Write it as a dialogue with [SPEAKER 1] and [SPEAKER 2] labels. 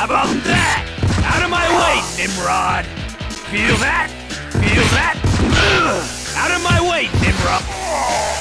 [SPEAKER 1] How about that? Out of my way, Nimrod! Feel that? Feel that? Ugh. Out of my way, Nimrod!